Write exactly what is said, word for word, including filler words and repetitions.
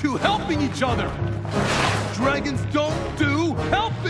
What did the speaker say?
to helping each other. Dragons don't do help